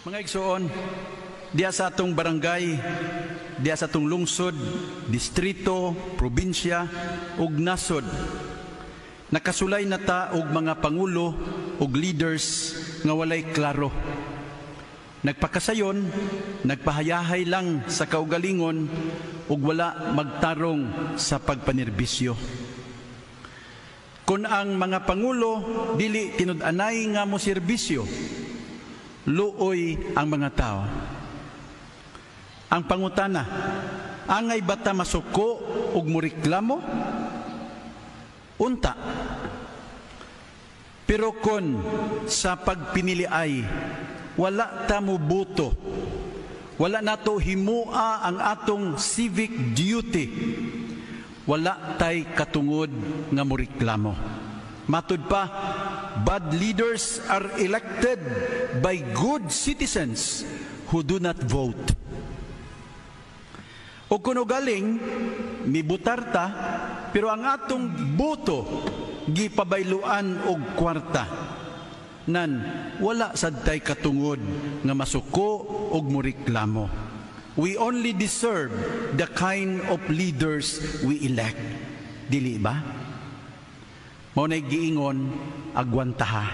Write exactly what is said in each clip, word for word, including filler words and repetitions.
Mga igsoon, diya sa atong barangay, diya sa atong lungsod, distrito, probinsya, ug nasod, nakasulay na ta og mga pangulo ug leaders nga walay klaro. Nagpakasayon, nagpahayahay lang sa kaugalingon ug wala magtarong sa pagpanerbisyo. Kung ang mga pangulo dili tinud-anay nga mo serbisyo, luoy ang mga tao. Ang pangutana, angay bata masuko ug moreklamo? Unta. Pero kon sa pagpinili ay wala ta mubuto, wala nato himua ang atong civic duty, wala tay katungod nga moreklamo. Matud pa, bad leaders are elected by good citizens who do not vote. O kuno galing, mibutar ta, pero ang atong boto gipabayluan og kwarta. Nan, wala sadtay katungod nga masuko og moreklamo. We only deserve the kind of leaders we elect. Dili ba? Mao nay giingon, agwantaha.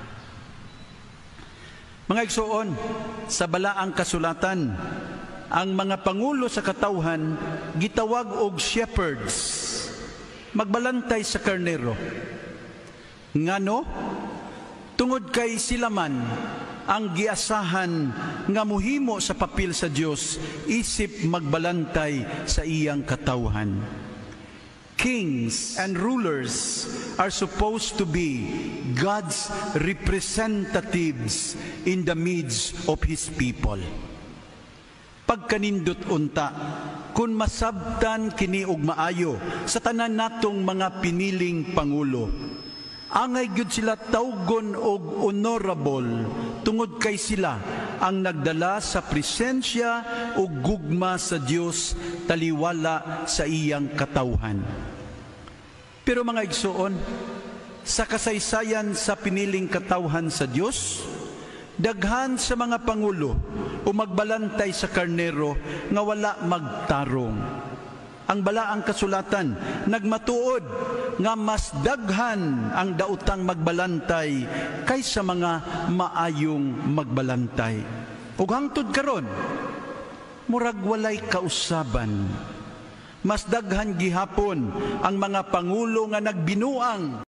Mga igsoon, sa balaang kasulatan, ang mga pangulo sa katawhan gitawag og shepherds, magbalantay sa karnero. Ngano? Tungod kay sila man ang giasahan nga muhimo sa papel sa Dios isip magbalantay sa iyang katawhan. Kings and rulers are supposed to be God's representatives in the midst of His people. Pagkanindot unta, kung masabtan kini og maayo sa tanan natong mga piniling pangulo, angay gyud sila tawgon og honorable tungod kay sila ang nagdala sa presensya o gugma sa Dios taliwala sa iyang katawhan. Pero mga igsoon, sa kasaysayan sa piniling katawhan sa Dios, daghan sa mga pangulo o magbalantay sa karnero nga wala magtarong. Ang balaang kasulatan nagmatuod nga mas daghan ang daotang magbalantay kaysa mga maayong magbalantay. Ug hangtod karon, murag walay kausaban. Mas daghan gihapon ang mga pangulo nga nagbinuang